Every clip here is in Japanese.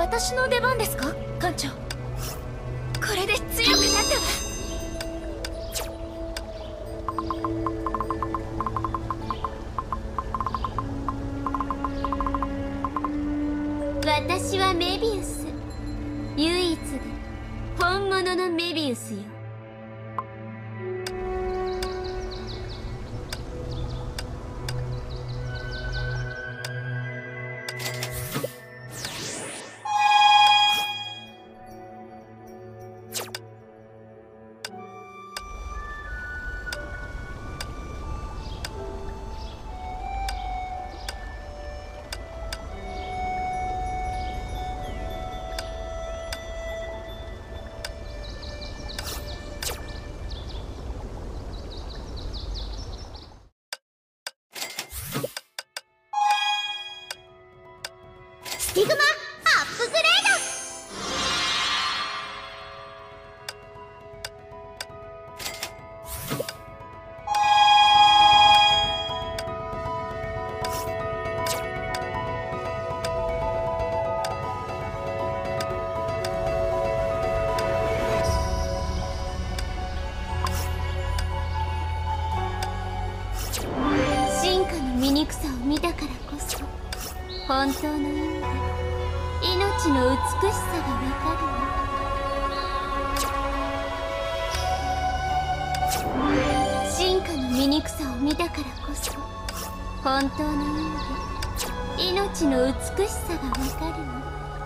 私の出番ですか、艦長。これで強くなったわ。私はメビウス、唯一で本物のメビウスよ。スティグマアップグレード。進化の醜さを見たからこそ本当の意味で命の美しさがわかるの。進化の醜さを見たからこそ本当の意味で命の美しさがわかるの。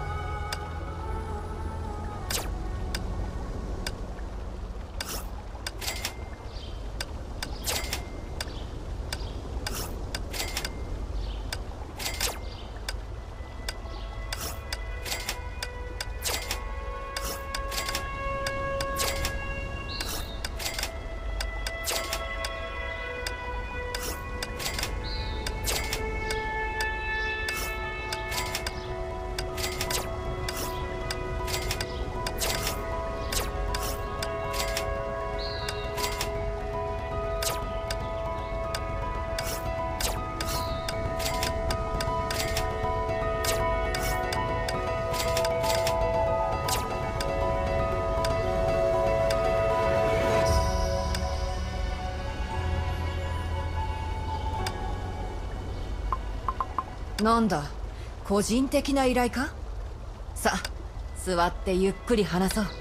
なんだ、個人的な依頼か。さあ座ってゆっくり話そう。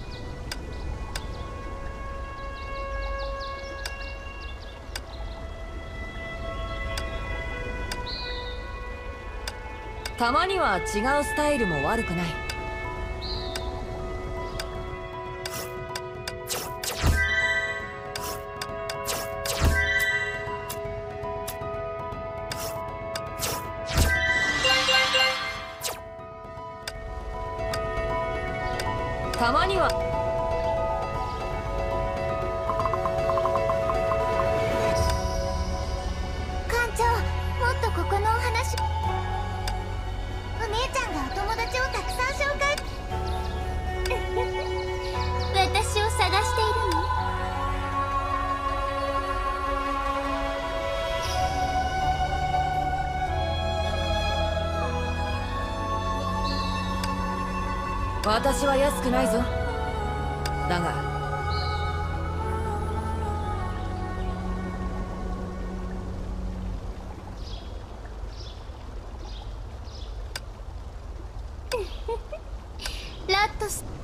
たまには違うスタイルも悪くない。たまには艦長、もっとここのお話。お姉ちゃんがお友達をたくさん紹介私を探しているの。 私は安くないぞ。だがラットス